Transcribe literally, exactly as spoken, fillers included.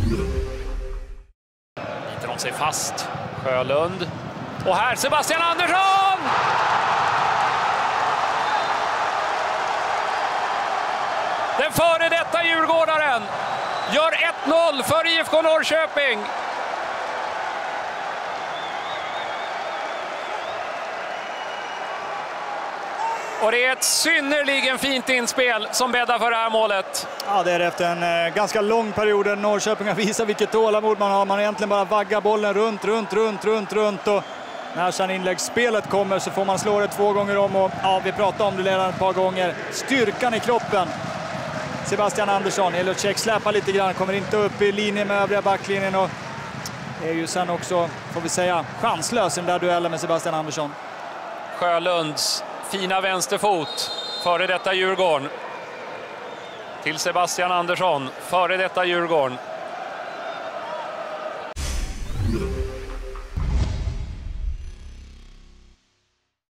Biter de sig fast. Sjölund. Och här Sebastian Andersson! Den före detta djurgårdaren gör ett noll för I F K Norrköping. Och det är ett synnerligen fint inspel som bäddar för det här målet. Ja, det är efter en eh, ganska lång period där Norrköping har visat vilket tålamod man har. Man egentligen bara vaggar bollen runt, runt, runt, runt, runt. Och när sen inläggsspelet kommer så får man slå det två gånger om. Och ja, vi pratade om det redan ett par gånger. Styrkan i kroppen. Sebastian Andersson, Elocek släpar lite grann, kommer inte upp i linje med övriga backlinjen. Och är ju sen också, får vi säga, chanslös i den där duellen med Sebastian Andersson. Sjölunds fina vänsterfot, före detta Djurgården. Till Sebastian Andersson, före detta Djurgården.